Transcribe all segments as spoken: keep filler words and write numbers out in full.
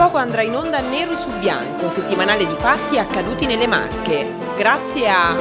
poco andrà in onda Nero su Bianco, settimanale di fatti accaduti nelle Marche. Grazie a...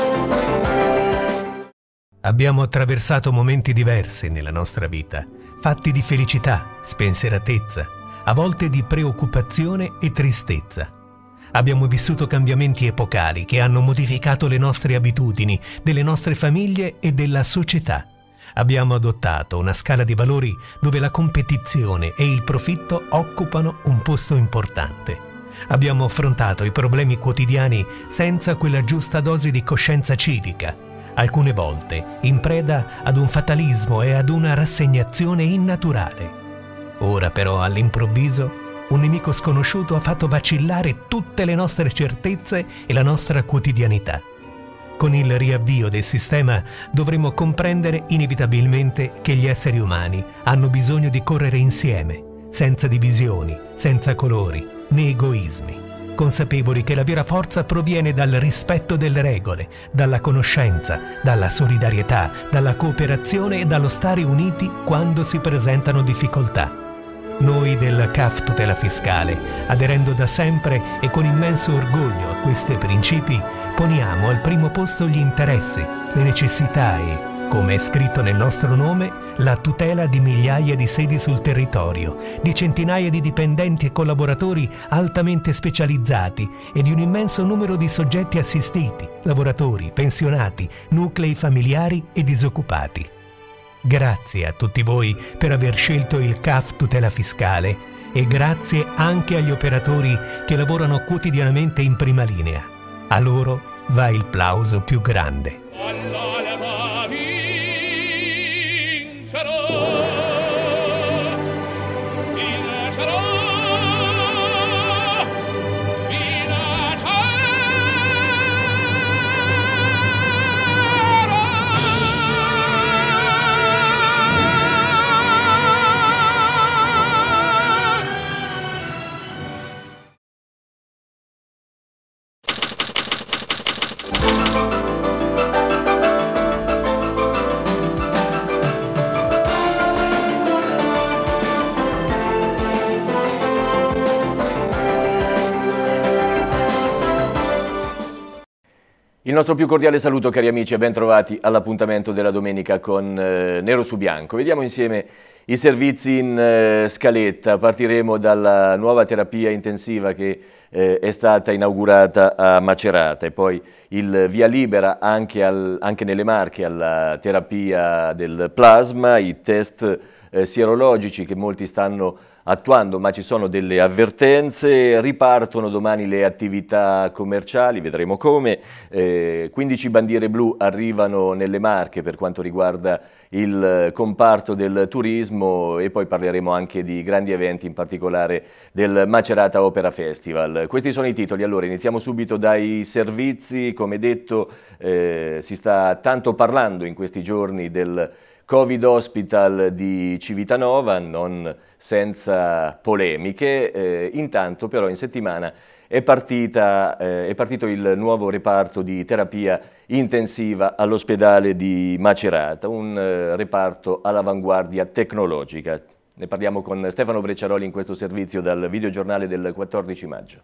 Abbiamo attraversato momenti diversi nella nostra vita, fatti di felicità, spensieratezza, a volte di preoccupazione e tristezza. Abbiamo vissuto cambiamenti epocali che hanno modificato le nostre abitudini, delle nostre famiglie e della società. Abbiamo adottato una scala di valori dove la competizione e il profitto occupano un posto importante. Abbiamo affrontato i problemi quotidiani senza quella giusta dose di coscienza civica, alcune volte in preda ad un fatalismo e ad una rassegnazione innaturale. Ora però, all'improvviso, un nemico sconosciuto ha fatto vacillare tutte le nostre certezze e la nostra quotidianità. Con il riavvio del sistema dovremo comprendere inevitabilmente che gli esseri umani hanno bisogno di correre insieme, senza divisioni, senza colori né egoismi, consapevoli che la vera forza proviene dal rispetto delle regole, dalla conoscenza, dalla solidarietà, dalla cooperazione e dallo stare uniti quando si presentano difficoltà. Noi del C A F Tutela Fiscale, aderendo da sempre e con immenso orgoglio a questi principi, poniamo al primo posto gli interessi, le necessità e, come è scritto nel nostro nome, la tutela di migliaia di sedi sul territorio, di centinaia di dipendenti e collaboratori altamente specializzati e di un immenso numero di soggetti assistiti, lavoratori, pensionati, nuclei familiari e disoccupati. Grazie a tutti voi per aver scelto il C A F Tutela Fiscale e grazie anche agli operatori che lavorano quotidianamente in prima linea. A loro va il plauso più grande. Il nostro più cordiale saluto, cari amici, e ben trovati all'appuntamento della domenica con eh, Nero su Bianco. Vediamo insieme i servizi in eh, scaletta. Partiremo dalla nuova terapia intensiva che eh, è stata inaugurata a Macerata e poi il via libera anche, al, anche nelle Marche alla terapia del plasma, i test eh, sierologici che molti stanno attuando, ma ci sono delle avvertenze. Ripartono domani le attività commerciali, vedremo come. Eh, quindici bandiere blu arrivano nelle Marche per quanto riguarda il comparto del turismo e poi parleremo anche di grandi eventi, in particolare del Macerata Opera Festival. Questi sono i titoli. Allora, iniziamo subito dai servizi. Come detto, eh, si sta tanto parlando in questi giorni del Covid Hospital di Civitanova, non senza polemiche. Eh, intanto però in settimana è, partita, eh, è partito il nuovo reparto di terapia intensiva all'ospedale di Macerata, un eh, reparto all'avanguardia tecnologica. Ne parliamo con Stefano Brecciaroli in questo servizio dal videogiornale del quattordici maggio.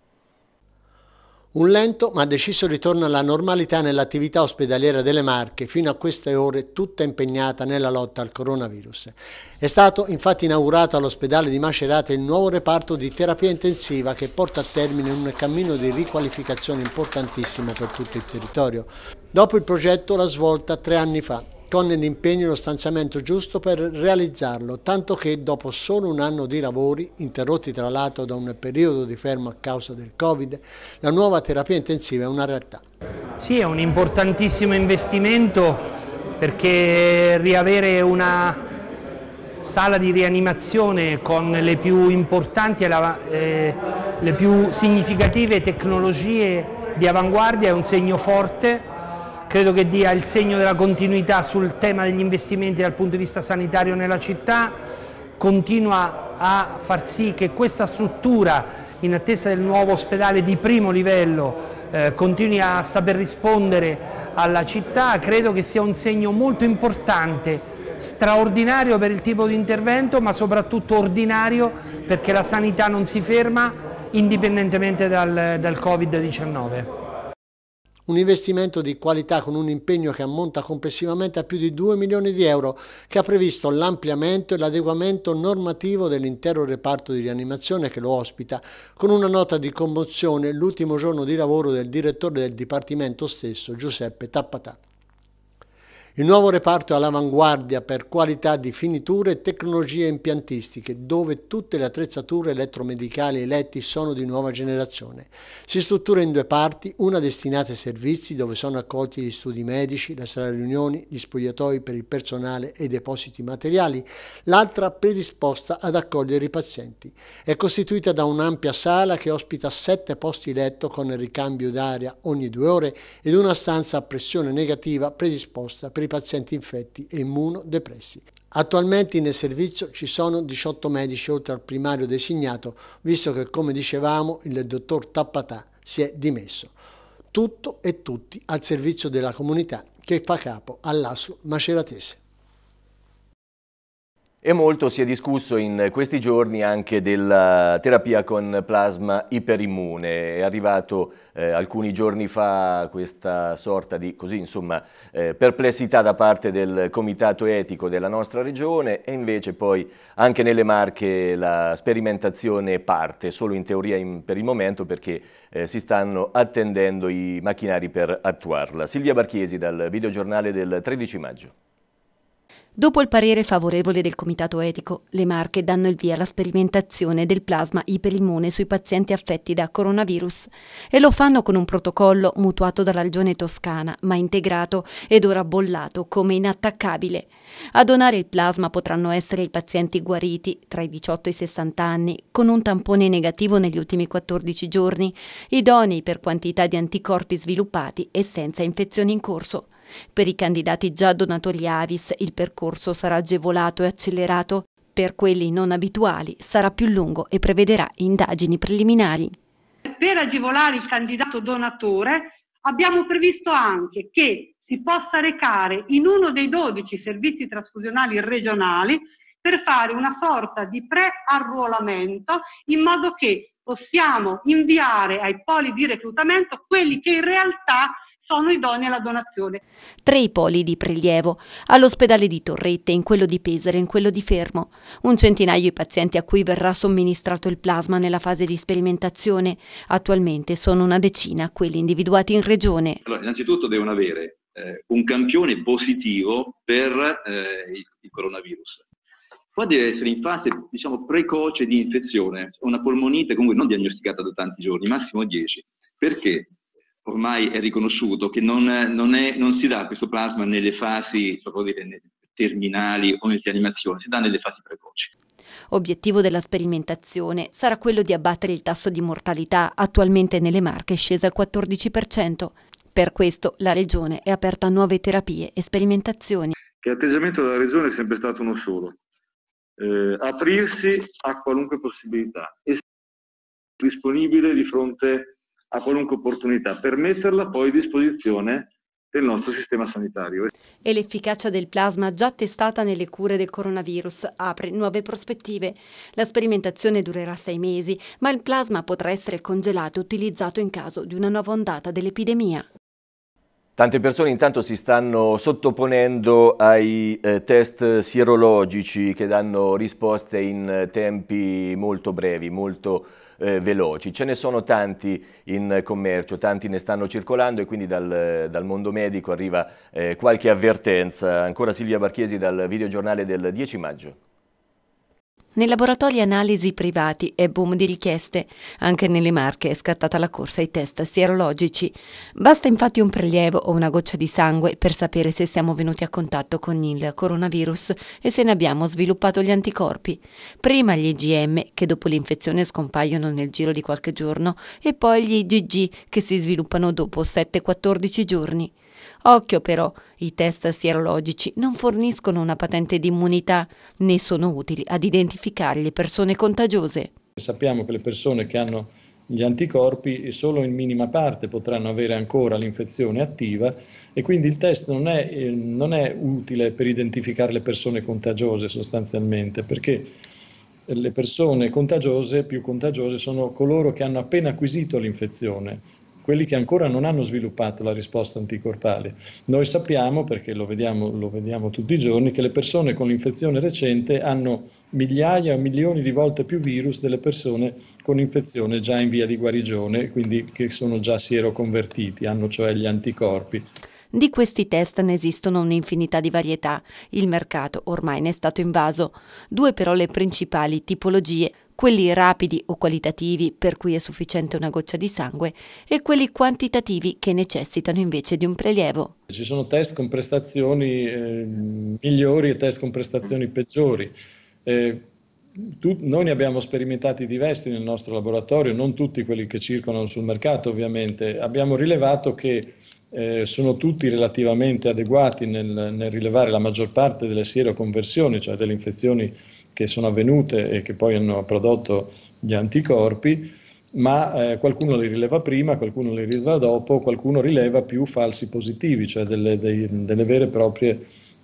Un lento ma deciso ritorno alla normalità nell'attività ospedaliera delle Marche, fino a queste ore tutta impegnata nella lotta al coronavirus. È stato infatti inaugurato all'ospedale di Macerata il nuovo reparto di terapia intensiva che porta a termine un cammino di riqualificazione importantissimo per tutto il territorio. Dopo il progetto la svolta tre anni fa, con l'impegno e lo stanziamento giusto per realizzarlo, tanto che dopo solo un anno di lavori, interrotti tra l'altro da un periodo di fermo a causa del Covid, la nuova terapia intensiva è una realtà. Sì, è un importantissimo investimento perché riavere una sala di rianimazione con le più importanti e la, eh, le più significative tecnologie di avanguardia è un segno forte. Credo che dia il segno della continuità sul tema degli investimenti dal punto di vista sanitario nella città, continua a far sì che questa struttura, in attesa del nuovo ospedale di primo livello, eh, continui a saper rispondere alla città. Credo che sia un segno molto importante straordinario per il tipo di intervento, ma soprattutto ordinario perché la sanità non si ferma indipendentemente dal, dal Covid diciannove. Un investimento di qualità con un impegno che ammonta complessivamente a più di due milioni di euro, che ha previsto l'ampliamento e l'adeguamento normativo dell'intero reparto di rianimazione che lo ospita, con una nota di commozione l'ultimo giorno di lavoro del direttore del dipartimento stesso, Giuseppe Tappatà. Il nuovo reparto è all'avanguardia per qualità di finiture e tecnologie impiantistiche, dove tutte le attrezzature elettromedicali e i letti sono di nuova generazione. Si struttura in due parti, una destinata ai servizi, dove sono accolti gli studi medici, la sala riunioni, gli spogliatoi per il personale e i depositi materiali, l'altra predisposta ad accogliere i pazienti. È costituita da un'ampia sala che ospita sette posti letto con il ricambio d'aria ogni due ore ed una stanza a pressione negativa predisposta per i pazienti infetti e immunodepressi. Attualmente nel servizio ci sono diciotto medici oltre al primario designato, visto che, come dicevamo, il dottor Tappatà si è dimesso. Tutto e tutti al servizio della comunità che fa capo all'A S L Maceratese. E molto si è discusso in questi giorni anche della terapia con plasma iperimmune. È arrivato eh, alcuni giorni fa questa sorta di così, insomma, eh, perplessità da parte del comitato etico della nostra regione e invece poi anche nelle Marche la sperimentazione parte, solo in teoria in, per il momento perché eh, si stanno attendendo i macchinari per attuarla. Silvia Barchiesi dal videogiornale del tredici maggio. Dopo il parere favorevole del Comitato Etico, le Marche danno il via alla sperimentazione del plasma iperimmune sui pazienti affetti da coronavirus e lo fanno con un protocollo mutuato dalla Regione Toscana, ma integrato ed ora bollato come inattaccabile. A donare il plasma potranno essere i pazienti guariti tra i diciotto e i sessanta anni, con un tampone negativo negli ultimi quattordici giorni, idonei per quantità di anticorpi sviluppati e senza infezioni in corso. Per i candidati già donatori Avis il percorso sarà agevolato e accelerato, per quelli non abituali sarà più lungo e prevederà indagini preliminari. Per agevolare il candidato donatore abbiamo previsto anche che si possa recare in uno dei dodici servizi trasfusionali regionali per fare una sorta di pre-arruolamento in modo che possiamo inviare ai poli di reclutamento quelli che in realtà sono idonei alla donazione. Tre i poli di prelievo, all'ospedale di Torrette, in quello di Pesaro e in quello di Fermo. Un centinaio i pazienti a cui verrà somministrato il plasma nella fase di sperimentazione. Attualmente sono una decina quelli individuati in regione. Allora, innanzitutto devono avere eh, un campione positivo per eh, il, il coronavirus. Poi deve essere in fase, diciamo, precoce di infezione, una polmonite comunque non diagnosticata da tanti giorni, massimo dieci. Perché? Ormai è riconosciuto che non, non, è, non si dà questo plasma nelle fasi dire, terminali o nelle rianimazioni, si dà nelle fasi precoci. Obiettivo della sperimentazione sarà quello di abbattere il tasso di mortalità, attualmente nelle Marche è sceso al quattordici per cento. Per questo la Regione è aperta a nuove terapie e sperimentazioni. L'atteggiamento della Regione è sempre stato uno solo, eh, aprirsi a qualunque possibilità, essere disponibile di fronte a qualunque opportunità, per metterla poi a disposizione del nostro sistema sanitario. E l'efficacia del plasma già testata nelle cure del coronavirus apre nuove prospettive. La sperimentazione durerà sei mesi, ma il plasma potrà essere congelato e utilizzato in caso di una nuova ondata dell'epidemia. Tante persone intanto si stanno sottoponendo ai eh, test sierologici che danno risposte in tempi molto brevi, molto eh, veloci. Ce ne sono tanti in commercio, tanti ne stanno circolando e quindi dal, dal mondo medico arriva eh, qualche avvertenza. Ancora Silvia Barchiesi dal videogiornale del dieci maggio. Nei laboratori analisi privati è boom di richieste. Anche nelle Marche è scattata la corsa ai test sierologici. Basta infatti un prelievo o una goccia di sangue per sapere se siamo venuti a contatto con il coronavirus e se ne abbiamo sviluppato gli anticorpi. Prima gli I G M, che dopo l'infezione scompaiono nel giro di qualche giorno, e poi gli I G G, che si sviluppano dopo sette quattordici giorni. Occhio però, i test sierologici non forniscono una patente di immunità, né sono utili ad identificare le persone contagiose. Sappiamo che le persone che hanno gli anticorpi solo in minima parte potranno avere ancora l'infezione attiva e quindi il test non è, eh, non è utile per identificare le persone contagiose sostanzialmente, perché le persone contagiose, più contagiose, sono coloro che hanno appena acquisito l'infezione, quelli che ancora non hanno sviluppato la risposta anticorpale. Noi sappiamo, perché lo vediamo, lo vediamo tutti i giorni, che le persone con l'infezione recente hanno migliaia o milioni di volte più virus delle persone con infezione già in via di guarigione, quindi che sono già sieroconvertiti, hanno cioè gli anticorpi. Di questi test ne esistono un'infinità di varietà, il mercato ormai ne è stato invaso. Due però le principali tipologie, quelli rapidi o qualitativi per cui è sufficiente una goccia di sangue e quelli quantitativi che necessitano invece di un prelievo. Ci sono test con prestazioni eh, migliori e test con prestazioni peggiori. Eh, tu, noi ne abbiamo sperimentati diversi nel nostro laboratorio, non tutti quelli che circolano sul mercato ovviamente. Abbiamo rilevato che Eh, sono tutti relativamente adeguati nel, nel rilevare la maggior parte delle sieroconversioni, cioè delle infezioni che sono avvenute e che poi hanno prodotto gli anticorpi, ma eh, qualcuno li rileva prima, qualcuno li rileva dopo, qualcuno rileva più falsi positivi, cioè delle, dei, delle vere e proprie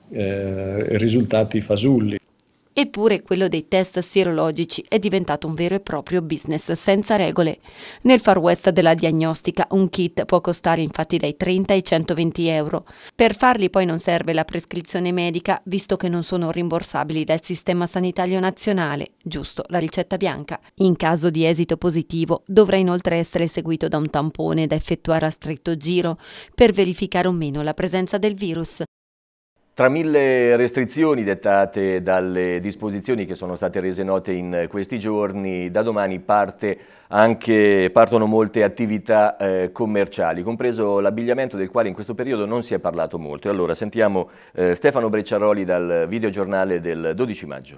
eh, risultati fasulli. Eppure quello dei test sierologici è diventato un vero e proprio business senza regole. Nel Far West della diagnostica un kit può costare infatti dai trenta ai centoventi euro. Per farli poi non serve la prescrizione medica, visto che non sono rimborsabili dal sistema sanitario nazionale, giusto la ricetta bianca. In caso di esito positivo dovrà inoltre essere seguito da un tampone da effettuare a stretto giro per verificare o meno la presenza del virus. Tra mille restrizioni dettate dalle disposizioni che sono state rese note in questi giorni, da domani parte anche, partono molte attività eh, commerciali, compreso l'abbigliamento, del quale in questo periodo non si è parlato molto. E allora sentiamo eh, Stefano Brecciaroli dal videogiornale del dodici maggio.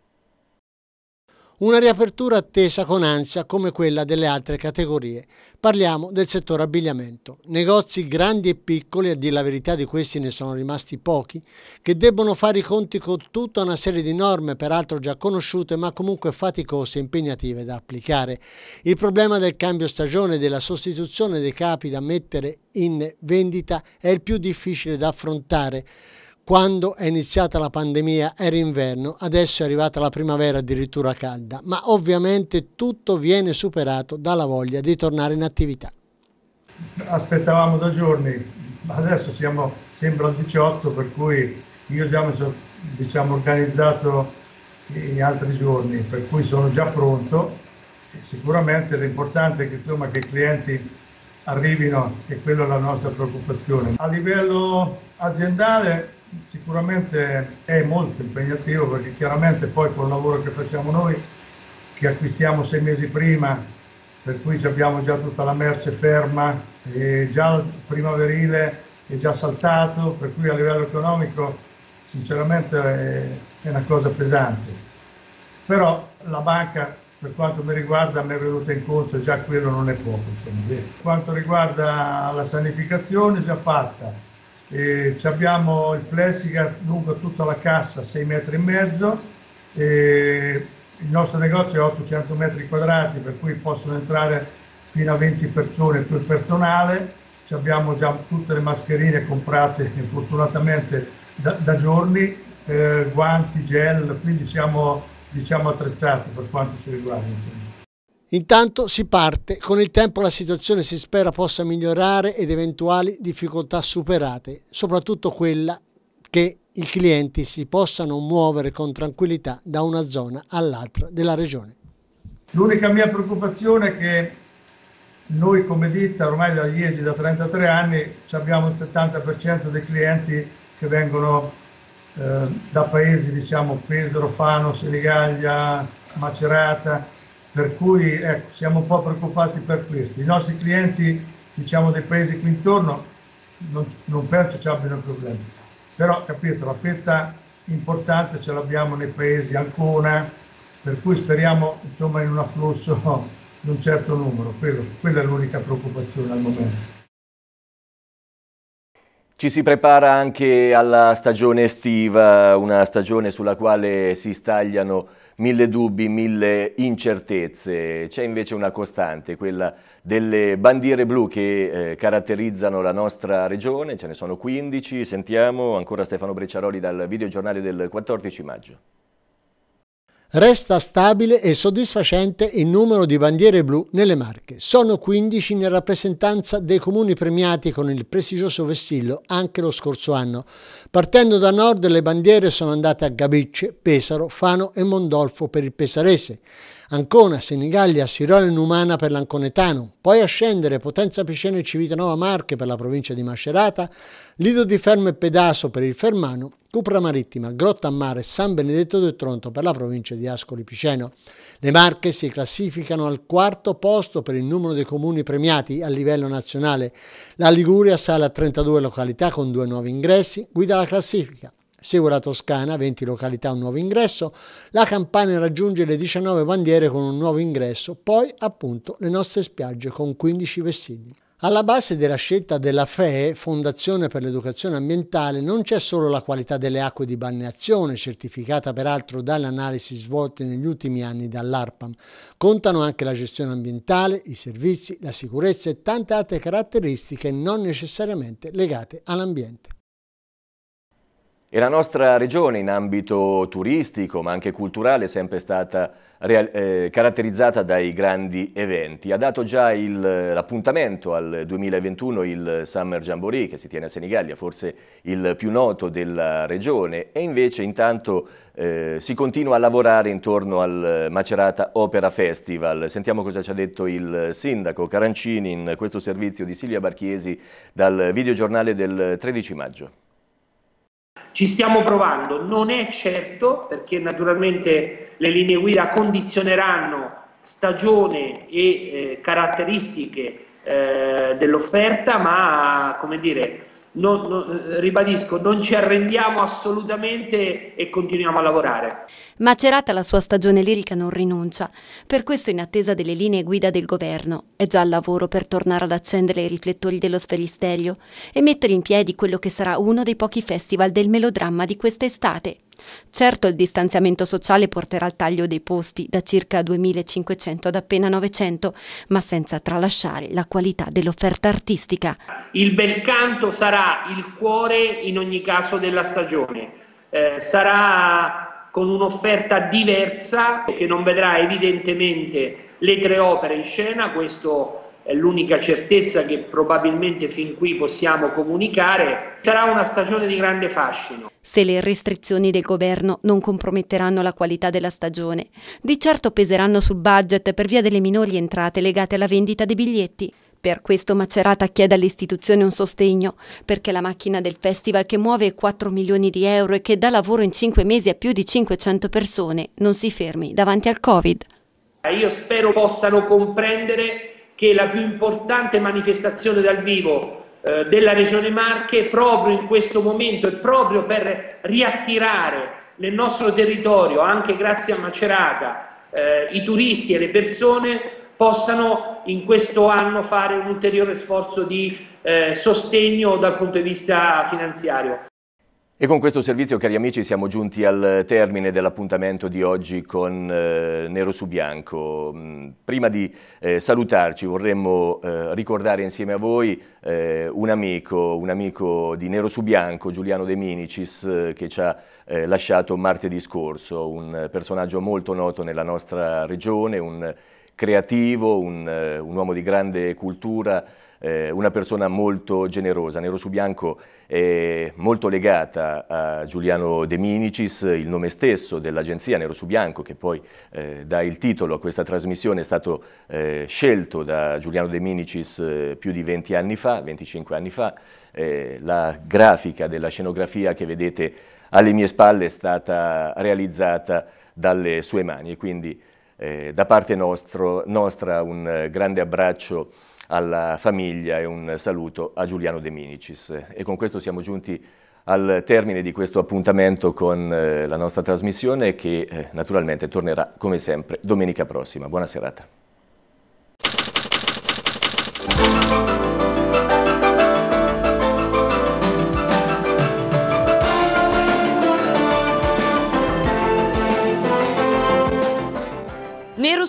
Una riapertura attesa con ansia come quella delle altre categorie. Parliamo del settore abbigliamento. Negozi grandi e piccoli, a dir la verità di questi ne sono rimasti pochi, che debbono fare i conti con tutta una serie di norme, peraltro già conosciute ma comunque faticose e impegnative da applicare. Il problema del cambio stagione e della sostituzione dei capi da mettere in vendita è il più difficile da affrontare. Quando è iniziata la pandemia era inverno, adesso è arrivata la primavera addirittura calda, ma ovviamente tutto viene superato dalla voglia di tornare in attività. Aspettavamo da giorni, adesso siamo sempre al diciotto, per cui io già mi sono diciamo, organizzato in altri giorni, per cui sono già pronto. E sicuramente l'importante è che, insomma, che i clienti arrivino, e quella è la nostra preoccupazione. A livello aziendale sicuramente è molto impegnativo, perché chiaramente poi col lavoro che facciamo noi, che acquistiamo sei mesi prima, per cui abbiamo già tutta la merce ferma, e già il primaverile è già saltato, per cui a livello economico sinceramente è, è una cosa pesante. Però la banca, per quanto mi riguarda, mi è venuta incontro, già quello non è poco. Insomma. Per quanto riguarda la sanificazione, già fatta. E abbiamo il plexiglass lungo tutta la cassa, sei metri e mezzo, e il nostro negozio è ottocento metri quadrati, per cui possono entrare fino a venti persone più il personale. Abbiamo già tutte le mascherine comprate fortunatamente da, da giorni, eh, guanti, gel, quindi siamo diciamo attrezzati per quanto ci riguarda. Insomma. Intanto si parte, con il tempo la situazione si spera possa migliorare ed eventuali difficoltà superate, soprattutto quella che i clienti si possano muovere con tranquillità da una zona all'altra della regione. L'unica mia preoccupazione è che noi come ditta, ormai da Iesi, da trentatré anni, abbiamo il settanta per cento dei clienti che vengono eh, da paesi, diciamo, Pesaro, Fano, Senigallia, Macerata, per cui ecco, siamo un po' preoccupati per questo. I nostri clienti, diciamo, dei paesi qui intorno non, non penso ci abbiano problemi, però capito, la fetta importante ce l'abbiamo nei paesi Ancona, per cui speriamo insomma in un afflusso di un certo numero. Quello, quella è l'unica preoccupazione al momento. Ci si prepara anche alla stagione estiva, una stagione sulla quale si stagliano mille dubbi, mille incertezze. C'è invece una costante, quella delle bandiere blu che eh, caratterizzano la nostra regione, ce ne sono quindici, sentiamo ancora Stefano Brecciaroli dal videogiornale del quattordici maggio. Resta stabile e soddisfacente il numero di bandiere blu nelle Marche. Sono quindici in rappresentanza dei comuni premiati con il prestigioso vessillo anche lo scorso anno. Partendo da nord le bandiere sono andate a Gabicce, Pesaro, Fano e Mondolfo per il pesarese, Ancona, Senigallia, Sirole e Numana per l'anconetano, poi a scendere Potenza Piceno e Civitanova Marche per la provincia di Macerata, Lido di Fermo e Pedaso per il Fermano, Cupra Marittima, Grotta a Mare e San Benedetto del Tronto per la provincia di Ascoli Piceno. Le Marche si classificano al quarto posto per il numero dei comuni premiati a livello nazionale. La Liguria sale a trentadue località con due nuovi ingressi, guida la classifica. Segue la Toscana, venti località, un nuovo ingresso. La Campania raggiunge le diciannove bandiere con un nuovo ingresso, poi appunto le nostre spiagge con quindici vessilli. Alla base della scelta della F E E, Fondazione per l'Educazione Ambientale, non c'è solo la qualità delle acque di balneazione, certificata peraltro dalle analisi svolte negli ultimi anni dall'ARPAM. Contano anche la gestione ambientale, i servizi, la sicurezza e tante altre caratteristiche non necessariamente legate all'ambiente. E la nostra regione in ambito turistico ma anche culturale è sempre stata real- eh, caratterizzata dai grandi eventi. Ha dato già l'appuntamento al duemilaventuno il Summer Jamboree che si tiene a Senigallia, forse il più noto della regione, e invece intanto eh, si continua a lavorare intorno al Macerata Opera Festival. Sentiamo cosa ci ha detto il sindaco Carancini in questo servizio di Silvia Barchiesi dal videogiornale del tredici maggio. Ci stiamo provando, non è certo perché naturalmente le linee guida condizioneranno stagione e eh, caratteristiche eh, dell'offerta, ma come dire, non, non, ribadisco, non ci arrendiamo assolutamente e continuiamo a lavorare. Macerata alla sua stagione lirica non rinuncia, per questo in attesa delle linee guida del governo è già al lavoro per tornare ad accendere i riflettori dello Sferisterio e mettere in piedi quello che sarà uno dei pochi festival del melodramma di quest'estate. Certo il distanziamento sociale porterà al taglio dei posti da circa duemilacinquecento ad appena novecento, ma senza tralasciare la qualità dell'offerta artistica. Il bel canto sarà il cuore in ogni caso della stagione, eh, sarà con un'offerta diversa che non vedrà evidentemente le tre opere in scena, questo è l'unica certezza che probabilmente fin qui possiamo comunicare. Sarà una stagione di grande fascino. Se le restrizioni del governo non comprometteranno la qualità della stagione, di certo peseranno sul budget per via delle minori entrate legate alla vendita dei biglietti. Per questo Macerata chiede alle istituzioni un sostegno, perché la macchina del festival che muove quattro milioni di euro e che dà lavoro in cinque mesi a più di cinquecento persone non si fermi davanti al Covid. Io spero possano comprendere che la più importante manifestazione dal vivo eh, della Regione Marche proprio in questo momento e proprio per riattirare nel nostro territorio, anche grazie a Macerata, eh, i turisti e le persone possano in questo anno fare un ulteriore sforzo di eh, sostegno dal punto di vista finanziario. E con questo servizio, cari amici, siamo giunti al termine dell'appuntamento di oggi con eh, Nero su Bianco. Prima di eh, salutarci vorremmo eh, ricordare insieme a voi eh, un amico, un amico di Nero su Bianco, Giuliano De Minicis, eh, che ci ha eh, lasciato martedì scorso, un personaggio molto noto nella nostra regione, un creativo, un, uh, un uomo di grande cultura, eh, una persona molto generosa. Nero su Bianco è molto legata a Giuliano De Minicis, il nome stesso dell'agenzia Nero su Bianco, che poi eh, dà il titolo a questa trasmissione, è stato eh, scelto da Giuliano De Minicis eh, più di venti anni fa, venticinque anni fa. Eh, la grafica della scenografia che vedete alle mie spalle è stata realizzata dalle sue mani e quindi Eh, da parte nostro, nostra un eh, grande abbraccio alla famiglia e un saluto a Giuliano De Minicis. E con questo siamo giunti al termine di questo appuntamento con eh, la nostra trasmissione che eh, naturalmente tornerà come sempre domenica prossima. Buona serata.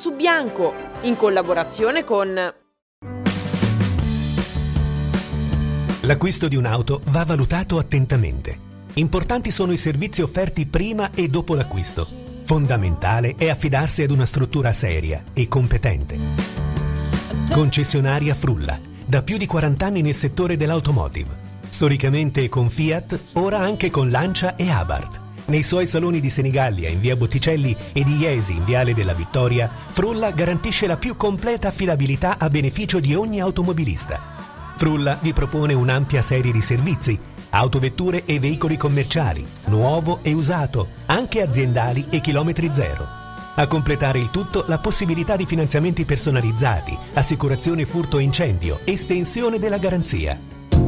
su bianco, in collaborazione con... L'acquisto di un'auto va valutato attentamente. Importanti sono i servizi offerti prima e dopo l'acquisto. Fondamentale è affidarsi ad una struttura seria e competente. Concessionaria Frulla, da più di quaranta anni nel settore dell'automotive. Storicamente con Fiat, ora anche con Lancia e Abarth. Nei suoi saloni di Senigallia in via Botticelli e di Iesi in viale della Vittoria, Frulla garantisce la più completa affidabilità a beneficio di ogni automobilista. Frulla vi propone un'ampia serie di servizi, autovetture e veicoli commerciali, nuovo e usato, anche aziendali e chilometri zero. A completare il tutto la possibilità di finanziamenti personalizzati, assicurazione furto e incendio, estensione della garanzia.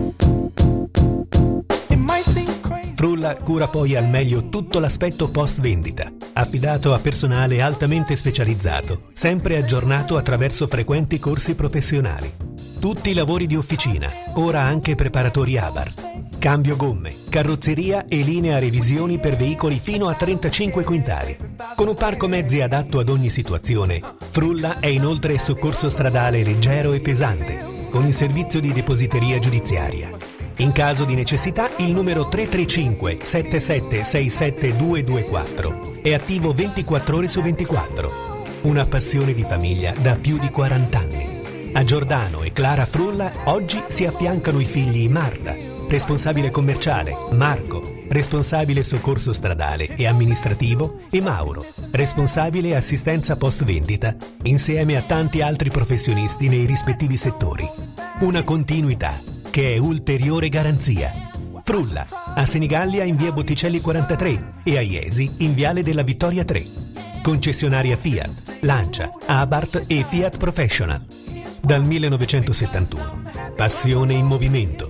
Frulla cura poi al meglio tutto l'aspetto post vendita, affidato a personale altamente specializzato, sempre aggiornato attraverso frequenti corsi professionali. Tutti i lavori di officina, ora anche preparatori Abarth. Cambio gomme, carrozzeria e linea revisioni per veicoli fino a trentacinque quintali. Con un parco mezzi adatto ad ogni situazione, Frulla è inoltre soccorso stradale leggero e pesante, con il servizio di depositeria giudiziaria. In caso di necessità, il numero tre tre cinque sette sette sei sette due due quattro è attivo ventiquattro ore su ventiquattro. Una passione di famiglia da più di quaranta anni. A Giordano e Clara Frulla oggi si affiancano i figli Marta, responsabile commerciale, Marco, responsabile soccorso stradale e amministrativo, e Mauro, responsabile assistenza post vendita, insieme a tanti altri professionisti nei rispettivi settori. Una continuità che è ulteriore garanzia. Frulla, a Senigallia in via Botticelli quarantatré e a Iesi in viale della Vittoria tre. Concessionaria Fiat, Lancia, Abarth e Fiat Professional. Dal millenovecentosettantuno. Passione in movimento.